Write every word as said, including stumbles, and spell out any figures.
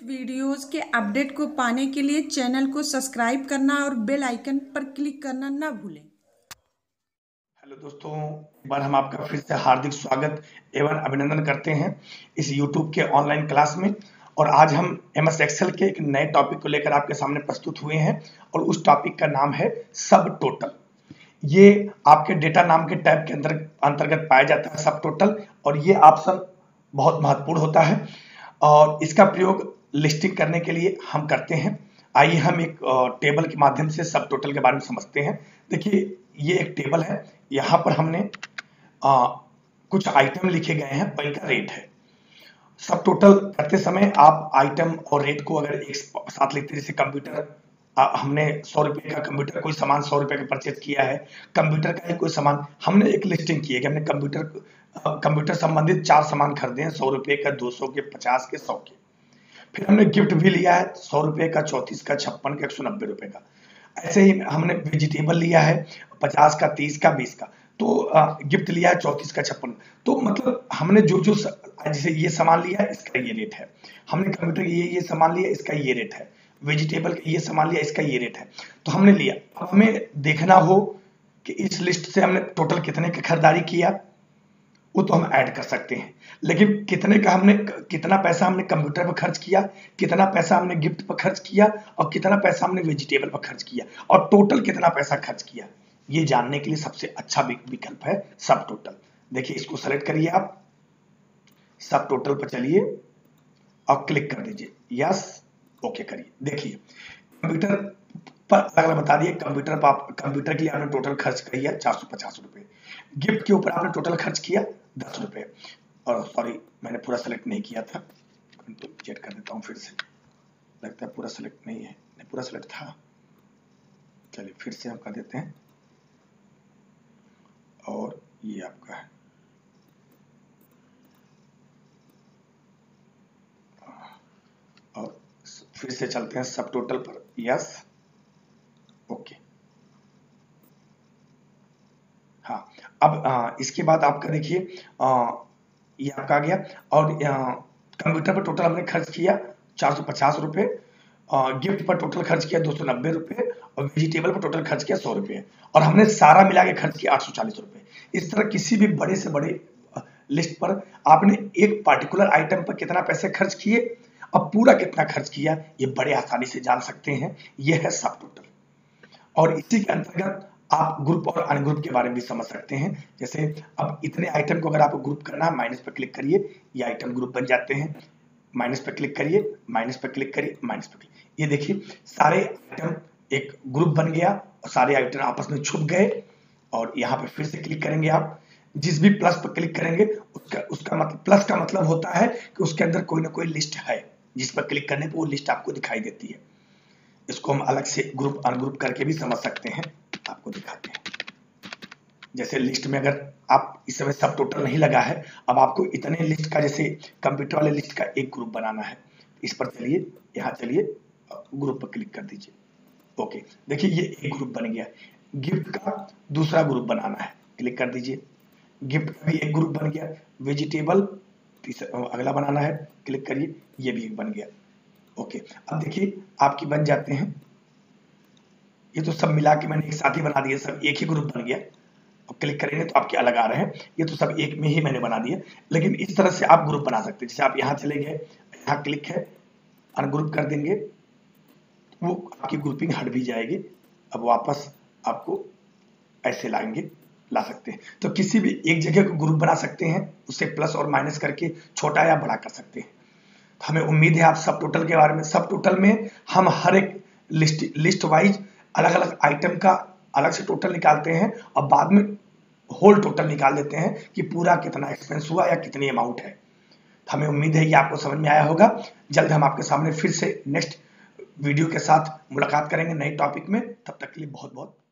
Videos के update को पाने के लिए चैनल को सब्सक्राइब करना और बेल आइकन पर क्लिक करना ना भूलें। हेलो दोस्तों, एक बार हम आपका फिर से हार्दिक स्वागत एवं अभिनंदन करते हैं इस यूट्यूब के ऑनलाइन क्लास में। और आज हम एम एस एक्सेल के एक नए टॉपिक को लेकर आपके सामने प्रस्तुत हुए हैं और उस टॉपिक का नाम है सब टोटल। ये आपके डेटा नाम के टैब के अंदर अंतर्गत पाया जाता है सब टोटल, और ये ऑप्शन बहुत महत्वपूर्ण होता है और इसका प्रयोग लिस्टिंग करने के लिए हम करते हैं। आइए हम एक टेबल के माध्यम से सब टोटल के बारे में समझते हैं। देखिए, ये एक टेबल है, यहाँ पर हमने आ, कुछ आइटम लिखे गए हैं, इनका रेट है। सब टोटल करते समय आप आइटम और रेट को अगर एक साथ लिखते हैं, जैसे कंप्यूटर, हमने सौ रुपए का कंप्यूटर कोई सामान सौ रुपए का परचेज किया है, कंप्यूटर का ही कोई सामान हमने एक लिस्टिंग की है कि हमने कंप्यूटर कंप्यूटर संबंधित चार सामान खरीदे हैं, सौ रुपए का, दो सौ के, पचास के, सौ के। फिर हमने गिफ्ट भी लिया है, सौ रुपए का, चौंतीस का, छप्पन का, एक सौ नब्बे रुपए का। ऐसे ही हमने वेजिटेबल लिया है, पचास का, तीस का, बीस का, तो गिफ्ट लिया है चौंतीस का, छप्पन। तो मतलब हमने जो जो जैसे ये सामान लिया है, इसका ये रेट है। हमने कंप्यूटर ये ये सामान लिया, इसका ये रेट है। वेजिटेबल का ये सामान लिया, इसका ये रेट है। तो हमने लिया। अब हमें देखना हो कि इस लिस्ट से हमने टोटल कितने की खरीदारी किया, वो तो हम ऐड कर सकते हैं। लेकिन कितने का हमने कितना पैसा हमने कंप्यूटर पर खर्च किया, कितना पैसा हमने गिफ्ट पर खर्च किया और कितना पैसा हमने वेजिटेबल पर खर्च किया और टोटल कितना पैसा खर्च किया, ये जानने के लिए सबसे अच्छा विकल्प है सब टोटल। देखिए, इसको सेलेक्ट करिए, आप सब टोटल पर चलिए और क्लिक कर दीजिए, यस ओके करिए। देखिए, कंप्यूटर पर अलग अलग बता दिए। कंप्यूटर पर आप कंप्यूटर के लिए आपने टोटल खर्च किया चार सौ पचास रुपए, गिफ्ट के ऊपर आपने टोटल खर्च किया दस रुपए, और सॉरी मैंने पूरा सेलेक्ट नहीं किया था, तो चेक कर देता हूँ फिर से। लगता है पूरा सेलेक्ट नहीं है, नहीं पूरा सेलेक्ट था। चलिए फिर से हम कर देते हैं, और ये आपका है, और फिर से चलते हैं सब टोटल पर, यस ओके। हाँ, अब आ, इसके बाद आपका देखिए, ये आपका आ गया। और कंप्यूटर पर टोटल हमने खर्च किया चार सौ पचास रुपए, गिफ्ट पर टोटल खर्च किया दो सौ नब्बे रुपए और वेजिटेबल पर टोटल खर्च किया सौ रुपए, और हमने सारा मिला के खर्च किया आठ सौ चालीस रुपए। इस तरह किसी भी बड़े से बड़े लिस्ट पर आपने एक पार्टिकुलर आइटम पर कितना पैसे खर्च किए और पूरा कितना खर्च किया, ये बड़े आसानी से जान सकते हैं। ये है सब टोटल। और इसी के अंतर्गत आप ग्रुप और अनग्रुप के बारे में भी समझ सकते हैं। जैसे अब इतने आइटम को अगर आपको ग्रुप करना है, माइनस पर क्लिक करिए, ये आइटम ग्रुप बन जाते हैं। माइनस पर क्लिक करिए, माइनस पर क्लिक करिए, माइनस पर क्लिक, ये देखिए सारे आइटम एक ग्रुप बन गया और सारे आइटम आपस में छुप गए। और यहाँ पे फिर से क्लिक करेंगे, आप जिस भी प्लस पर क्लिक करेंगे उसका उसका मतलब प्लस का मतलब होता है कि उसके अंदर कोई ना कोई लिस्ट है, जिस पर क्लिक करने पर वो लिस्ट आपको दिखाई देती है। इसको हम अलग से ग्रुप अनग्रुप करके भी समझ सकते हैं, आपको दिखाते हैं। जैसे लिस्ट में अगर आप इस समय सब टोटल नहीं लगा है, अब आपको इतने लिस्ट का, जैसे कंप्यूटर वाले लिस्ट का एक ग्रुप बनाना है, इस पर चलिए, यहाँ चलिए, ग्रुप पर क्लिक कर दीजिए, ओके। देखिए, ये एक ग्रुप बन गया। गिफ्ट का दूसरा ग्रुप बनाना है, क्लिक कर दीजिए, गिफ्ट का भी एक ग्रुप बन गया। वेजिटेबल अगला बनाना है, क्लिक करिए, ये भी एक बन गया, ओके। अब देखिए आपकी बन जाते हैं, ये तो सब मिला के मैंने एक साथ ही बना दिया, सब एक ही ग्रुप बन गया। अब क्लिक करेंगे तो आपके अलग आ रहे हैं, ये तो सब एक में ही मैंने बना दिया। लेकिन इस तरह से आप ग्रुप बना सकते हैं। जैसे आप यहाँ चले गए, यहाँ क्लिक है, अनग्रुप कर देंगे, वो आपकी ग्रुपिंग हट भी जाएगी। अब वापस आपको ऐसे लाएंगे, ला सकते हैं। तो किसी भी एक जगह को ग्रुप बना सकते हैं, उसे प्लस और माइनस करके छोटा या बड़ा कर सकते हैं। तो हमें उम्मीद है आप सब टोटल के बारे में, सब टोटल में हम हर एक लिस्ट लिस्ट वाइज अलग अलग आइटम का अलग से टोटल निकालते हैं और बाद में होल टोटल निकाल देते हैं कि पूरा कितना एक्सपेंस हुआ या कितनी अमाउंट है। तो हमें उम्मीद है कि आपको समझ में आया होगा। जल्द हम आपके सामने फिर से नेक्स्ट वीडियो के साथ मुलाकात करेंगे नए टॉपिक में। तब तक के लिए बहुत बहुत